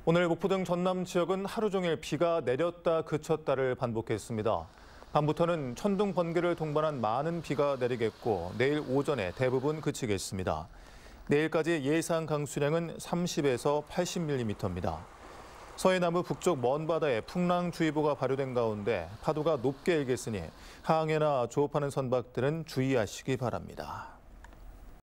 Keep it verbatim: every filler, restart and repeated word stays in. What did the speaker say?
오늘 목포 등 전남 지역은 하루 종일 비가 내렸다 그쳤다를 반복했습니다. 밤부터는 천둥, 번개를 동반한 많은 비가 내리겠고 내일 오전에 대부분 그치겠습니다. 내일까지 예상 강수량은 삼십에서 팔십 밀리미터입니다. 서해남부 북쪽 먼바다에 풍랑주의보가 발효된 가운데 파도가 높게 일겠으니 항해나 조업하는 선박들은 주의하시기 바랍니다.